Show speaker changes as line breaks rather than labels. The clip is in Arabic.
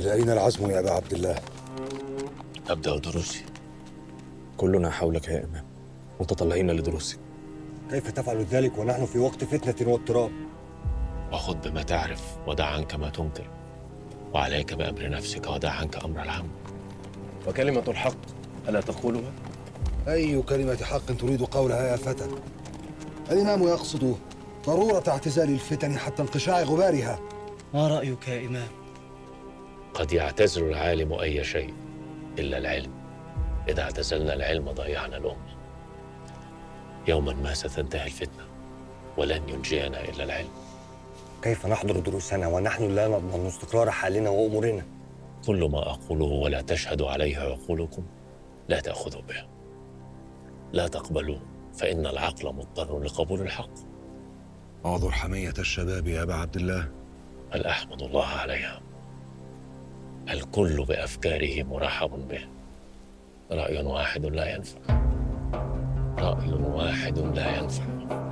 إلى أين العزم يا أبا عبد الله؟
أبدأ دروسي.
كلنا حولك يا إمام، متطلعين لدروسك.
كيف تفعل ذلك ونحن في وقت فتنة واضطراب؟
وخذ بما تعرف ودع عنك ما تنكر، وعليك بأمر نفسك ودع عنك أمر العام.
وكلمة الحق ألا تقولها؟
أي كلمة حق تريد قولها يا فتى؟ الإمام يقصد ضرورة اعتزال الفتن حتى انقشاع غبارها.
ما رأيك يا إمام؟
قد يعتزل العالم أي شيء إلا العلم. إذا اعتزلنا العلم ضيعنا الأمة. يوما ما ستنتهي الفتنة ولن ينجينا إلا العلم.
كيف نحضر دروسنا ونحن لا نضمن استقرار حالنا وأمورنا؟
كل ما أقوله ولا تشهد عليه عقولكم لا تأخذوا به، لا تقبلوه، فإن العقل مضطر لقبول الحق.
اعذر حمية الشباب يا أبا عبد الله.
بل أحمد الله عليها. الكل بأفكاره مرحب به. رأي واحد لا ينفع، رأي واحد لا ينفع.